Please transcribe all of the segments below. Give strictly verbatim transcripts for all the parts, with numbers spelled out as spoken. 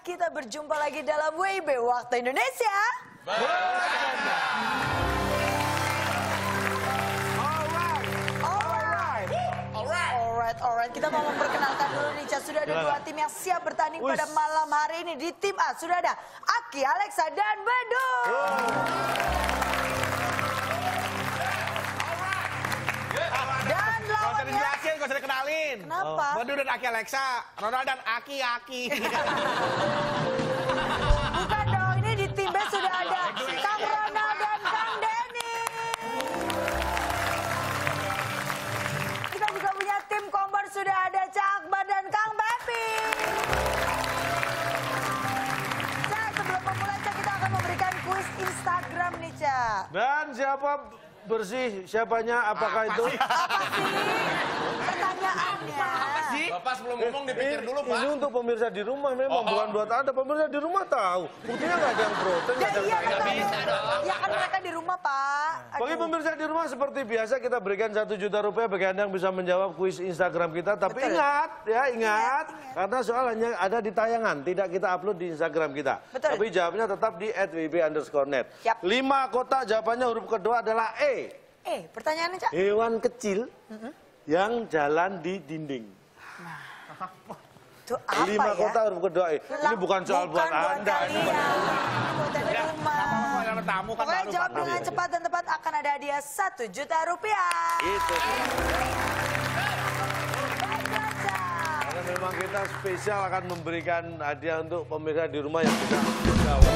kita berjumpa lagi dalam W I B Waktu Indonesia. Alright, alright. Kita mau memperkenalkan dulu nih, Ca. Sudah ada dua tim yang siap bertanding pada malam hari ini. Di tim A sudah ada Aki, Alexa, dan Bedul. Dan lawannya... Gak usah usah dikenalin. Kenapa? Bedul dan Aki Alexa, Ronald dan Aki Aki. Bukan dong, ini di tim B sudah ada Kang Ronald dan Kang Denny. Kita juga punya tim Kombar, sudah ada Cak Akbar dan Kang Bepi. Cak, sebelum memulai Cak, kita akan memberikan kuis Instagram nih Cak. Dan siapa bersih, siapanya, apakah itu? Apa sih pertanyaannya? Bapak sebelum ngomong dipikir dulu, Pak. Ini untuk pemirsa di rumah memang, bukan buat Anda. Pemirsa di rumah tahu. Buktinya nggak ada yang protes, nggak ada Ya yang iya, lain. kan, ya kan mereka di rumah Pak. Bagi Aduh. pemirsa di rumah seperti biasa kita berikan satu juta rupiah bagi Anda yang bisa menjawab kuis Instagram kita. Tapi Betul. ingat ya, ingat. Ingat, ingat. Karena soal hanya ada di tayangan, tidak kita upload di Instagram kita. Betul. Tapi jawabnya tetap di at w i b underscore net. Yap. Lima kotak jawabannya huruf kedua adalah E. Eh, pertanyaannya Cak. Hewan kecil yang jalan di dinding. Itu apa Lima ya? kota huruf kedua E. Ini bukan soal buat Anda. Kalian. Buat dari rumah. Kalau tamu kan Pokoknya baru jawab Pak. dengan cepat dan tepat akan ada hadiah satu juta rupiah. Itu. Baiklah, Cak. Karena memang kita spesial akan memberikan hadiah untuk pemirsa di rumah yang bisa menjawab.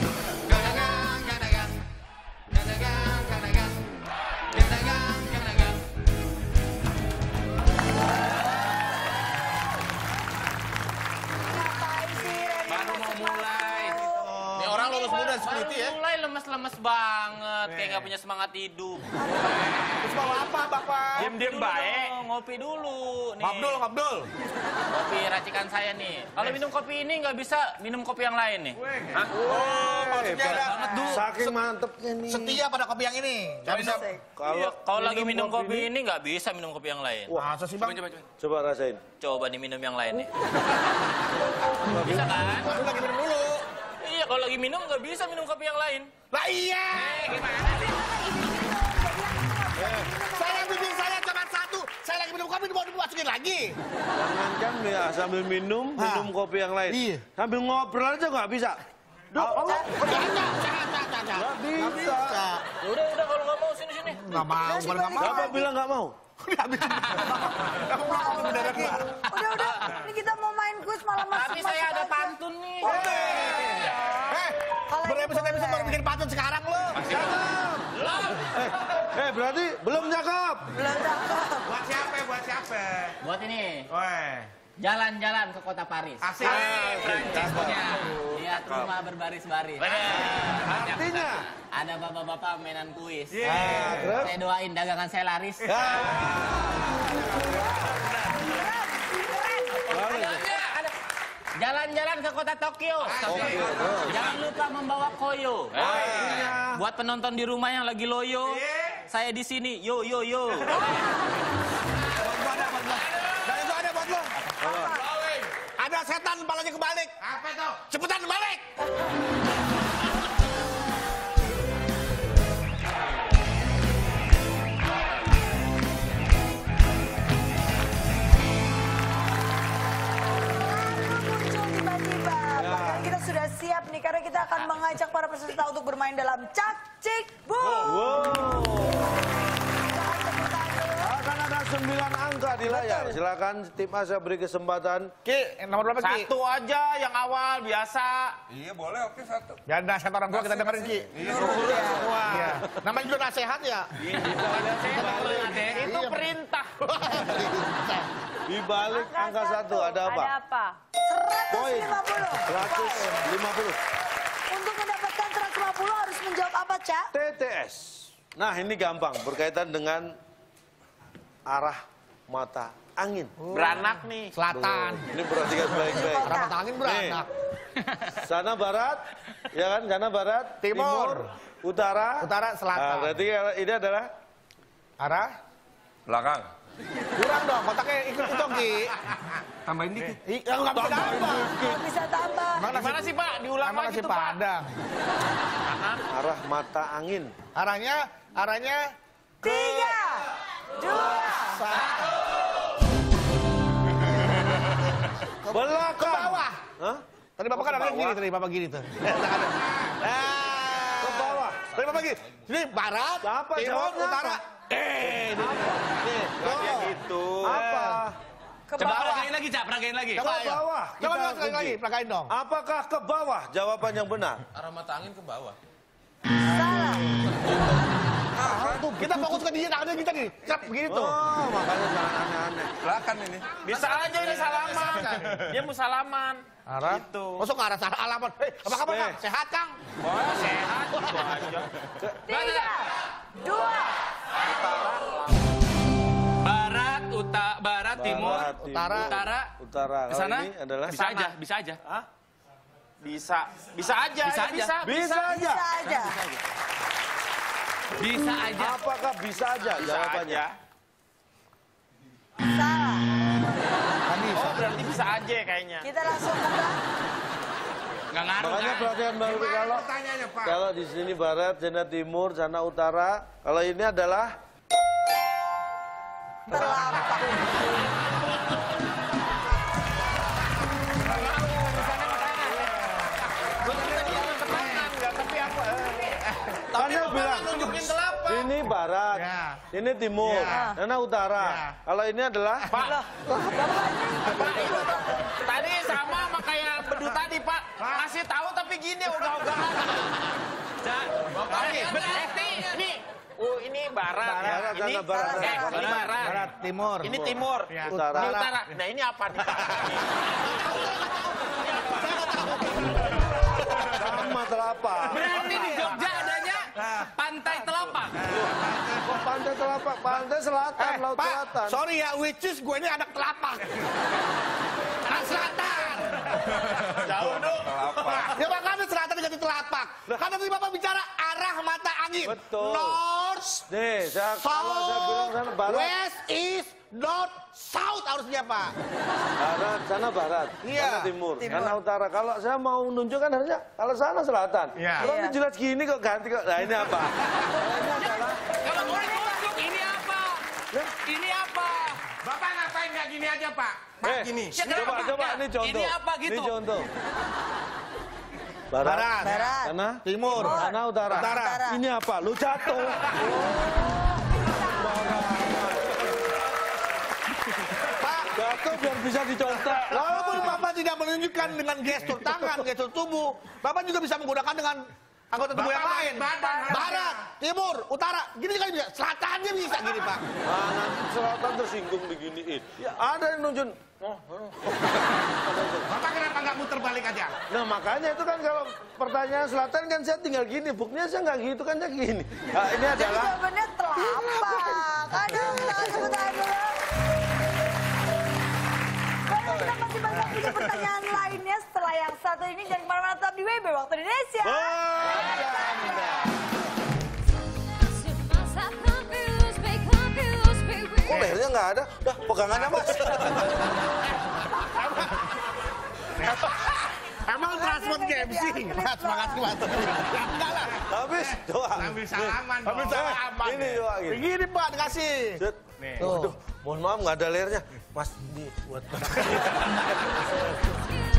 Ngapain sih Reni? Baru mau mulai. Ini orang lulus muda Baru security ya. mulai lemes-lemes banget, kayak nggak punya semangat hidup. Terus mau apa, Bapak? Diem-diem baik, ngopi dulu nih. Abdul, Abdul. Kopi racikan saya nih. Kalau minum kopi ini nggak bisa minum kopi yang lain nih. Hah? Oh, maksudnya ada Saking mantepnya nih. setia pada kopi yang ini. Nggak bisa. Iya, kalau lagi minum kopi ini nggak bisa minum kopi yang lain. Wah, masa sih, Bang? Coba, coba, coba. Coba rasain. Coba nih minum yang lain nih. Bisa kan? Abdul lagi minum dulu. Iya, kalau lagi minum nggak bisa minum kopi yang lain. Lah iya. Gimana sih? Saya bimbing saya cuma satu. Saya lagi minum kopi, mau dimasukin lagi. Jangankan ya, sambil minum, minum kopi yang lain. Iya. Sambil ngobrol aja nggak bisa. Duh, Oh, jangan, jangan, jangan, jangan. nggak bisa. Ya udah, udah kalau nggak mau sini-sini. Nggak mau, bukan nggak mau. Bapak bilang nggak mau. Kamu mau beneran nggak? Udah, udah. Ini kita mau main kuis malah masuk. Tapi saya ada pantun nih. Eh, berepisode-episode baru bikin patut sekarang lo. Eh, eh berarti belum cakep. Belum cakep. Buat siapa? Buat siapa? Buat ini. Weh. Jalan-jalan ke kota Paris. Asik. Prancisnya. Lihat rumah berbaris-baris. Artinya. Ada bapak-bapak mainan kuis. Ah, terus? Saya doain dagangan saya laris. Jalan-jalan ke kota Tokyo. Jangan lupa membawa koyo. Buat penonton di rumah yang lagi loyo, saya di sini. Yo yo yo. Dan itu ada buat lo. Ada setan kepalanya kebalik. Apa itu? Cepetan balik. Muncul tiba-tiba. Bahkan kita sudah siap nih karena kita akan mengajak para peserta untuk bermain dalam Cak Cik Bu. Jangan tepuk tangan. Akan ada sembilan angka di layar. Silakan tim A saya beri kesempatan. Ki, nomor berapa Ki? Satu aja yang awal biasa. Iya boleh, oke satu. Ya nasihat orang tua kita dengerin Ki. Iya, Semua. Iya. Namanya juga nasihat ya. Itu perintah. Di balik angka satu ada apa? Ada apa? seratus lima puluh. seratus lima puluh. Untuk mendapatkan seratus lima puluh harus menjawab apa, Cak? T T S. Nah ini gampang berkaitan dengan arah mata angin. Beranak nih. Selatan. Ini perhatikan baik-baik. Rapat angin beranak. Sana barat, ya kan? Sana barat, Timur. utara, Utara, selatan. Nah, berarti ini adalah Arah? Belakang. Kurang dong, kotaknya ikut itu Ki. Tambahin dikit. Ih, nggak bisa tambah. Nggak bisa tambah. Gimana sih Pak? Diulang Sama lagi nasi tuh Pak. Padang. Arah mata angin. Arahnya, arahnya Tiga, dua, satu. Belakang. Ke bawah. Hah? Tadi Bapak kan Ke ada gini, bawah. tadi Bapak gini tuh. Ke bawah. Tadi Bapak gini. Sini barat, Apa timur, jawabnya utara. apa? Eh, ini. Nih, Nggak kayak gitu. Apa? ke Coba bawah. peragain lagi, Cak. Peragain lagi. Coba Ke ayo. bawah. Coba Kita dua sekali kunci. lagi, peragain dong. Apakah ke bawah? Jawaban yang benar. Arah mata angin ke bawah. Salah. Kita fokus ke dia, tangannya kita gini. Cap, begini tuh. Oh, makanya jangan aneh-aneh. Belakang ini. Bisa aja ini salaman. Dia mau salaman. Arah. Gitu. Masuk ke arah salah alamat. Hei, apa kabar, Eh. Kang? Sehat, Kang? Oh, sehat gitu aja. Tiga, dua, Barat, uta, barat, timur, Barat, timur, utara. utara. Utara. Ke Kalau sana? ini adalah Bisa aja, bisa aja. Bisa. Bisa aja. Bisa ya, aja. Bisa. Bisa aja. bisa aja. Bisa aja. Apakah bisa aja? Bisa Jawabannya. aja. Salah. Oh, berarti bisa aja kayaknya. Kita langsung buka. Nggak ngaruh Makanya kan? perhatian baru kalau Pertanyaannya, Pak. kalau di sini barat, sana timur, sana utara. Kalau ini adalah Terlampak. Anda bilang Nunjukin telapak. ini barat, Ya. ini timur, Ya. sana utara. Ya. Kalau ini adalah Pak, Pak, itu tadi sama sama kayak bedu tadi Pak. Ngasih tahu tapi gini ogah-ogahan. Oke, berarti ini, oh ini barat. ya. Barat, Ini sana barat, eh, sana ini barat. Barat, timur. Ini timur. Ya. Utara. Ini utara. Nah ini apa nih Pak? sama telapak. Berarti di Jogja adanya pantai telapak. Kok pantai telapak? Pantai selatan, Eh, laut Pak, selatan. sorry ya, which is gue ini anak telapak. Anak selatan. Jauh dong. Ya makanya selatan diganti telapak. Karena tadi Bapak bicara arah mata angin. Betul. North, Nih, saya kalau saya bilang sana south, barat, west, east, north, south harusnya Pak. barat, sana barat, Iya. sana timur, Timur. sana utara. Kalau saya mau menunjukkan harusnya kalau sana selatan. Iya. Kalau ini Iya. jelas gini kok ganti kok. Nah ini apa? Ini adalah Kalau mau ditunjuk, ini apa? Ini apa? Bapak ngapain nggak gini aja Pak? Pak eh, gini. Ya, coba kenapa? coba Ya, ini contoh. ini apa gitu? Ini contoh. Barat, Barat. Barat. sana Timur. sana utara. Utara. Utara. Ini apa? Lu jatuh. Pak, Jatuh biar bisa dicontek. walaupun Bapak tidak menunjukkan dengan gestur tangan, gestur tubuh, Bapak juga bisa menggunakan dengan anggota tubuh yang Bapak lain. badan, Barat, timur, utara, gini kan bisa. Selatannya bisa gini Pak. Nah, nanti selatan tersinggung diginiin. Ya, ada yang nunjuk. Bapak kenapa nggak muter balik aja? Nah makanya itu kan kalau pertanyaan selatan kan saya tinggal gini, buktinya saya nggak gitu kan saya gini. Nah, ini Jadi adalah jawabannya telapak. Aduh, tangan tepuk tangan dulu. Baiklah, kita masih banyak juga pertanyaan lainnya setelah yang satu ini. Jangan kemana-mana, tetap di W B Waktu Indonesia. kok lehernya nggak ada? Dah pegangannya mas. Emang transport G M C? Mas, makasih Mas. Enggak lah. Habis doa. Ambil salaman dong. Ambil salaman. Ini doa gitu. Begini Pak, dikasih. Set. Waduh, mohon maaf nggak ada lehernya. Mas, ini buat.